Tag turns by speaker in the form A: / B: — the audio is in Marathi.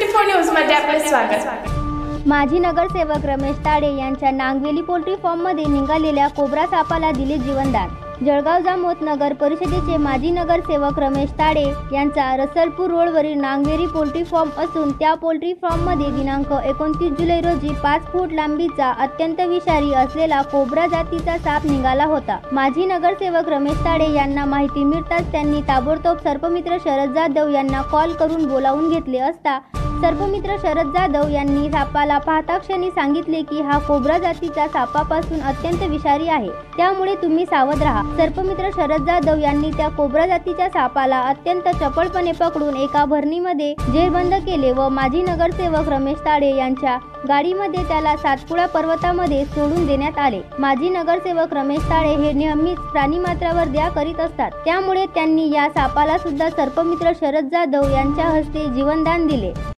A: 24 न्यूज मध्ये आपले स्वागत।
B: माजी नगरसेवक रमेश ताडे यांच्या नांगवेली पोल्ट्री फार्म मध्ये निघालेल्या कोब्रा सापाला दिले जीवनदान। जळगाव जामोद नगर परिषदेचे माजी नगरसेवक रमेश ताडे यांचा रसलपूर रोडवरील नांगवेली पोल्ट्री फार्म असून त्या पोल्ट्री फार्म मध्ये दिनांक 29 जुलै रोजी 5 फूट लांबीचा अत्यंत विषारी असलेला कोब्रा जातीचा साप निघाला होता। माजी नगरसेवक रमेश ताडे यांना माहिती मिळताच त्यांनी ताबडतोब सर्पमित्र शरद जाधव यांना कॉल करून बोलावून घेतले असता सर्पमित्र शरद जाधव यांनी सापाला पाहता क्षणी सांगितले की हा कोब्रा जातीच्या सापापासून अत्यंत विषारी आहे, त्यामुळे तुम्ही सावध राहा। सर्पमित्र शरद जाधव यांनी त्या कोब्रा जातीच्या सापाला अत्यंत चपळपणे पकडून एका भरणीमध्ये जेरबंद केले व माजी नगरसेवक रमेश ताडे यांच्या गाडीमध्ये त्याला सातपुडा पर्वतामध्ये सोडून देण्यात आले। माजी नगरसेवक रमेश ताडे हे नेहमीच प्राणीमात्रावर दया करीत असतात, त्यामुळे त्यांनी या सापाला सुद्धा सर्पमित्र शरद जाधव यांच्या हस्ते जीवनदान दिले।